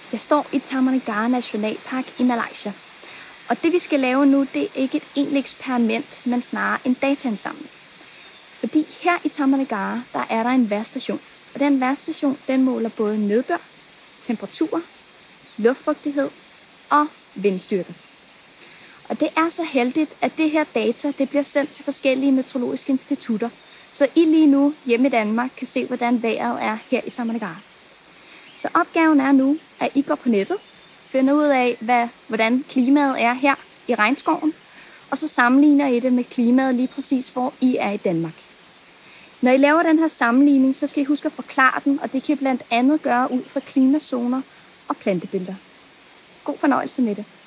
Jeg står i Taman Nationalpark i Malaysia. Og det vi skal lave nu, det er ikke et egentligt eksperiment, men snarere en dataindsamling. Fordi her i Taman der er der en vejrstation. Og den vejrstation, den måler både nedbør, temperatur, luftfugtighed og vindstyrke. Og det er så heldigt, at det her data det bliver sendt til forskellige meteorologiske institutter, så I lige nu hjemme i Danmark kan se, hvordan vejret er her i Taman. Så opgaven er nu, at I går på nettet, finder ud af, hvordan klimaet er her i regnskoven, og så sammenligner I det med klimaet lige præcis, hvor I er i Danmark. Når I laver den her sammenligning, så skal I huske at forklare den, og det kan I blandt andet gøre ud fra klimazoner og plantebilleder. God fornøjelse med det.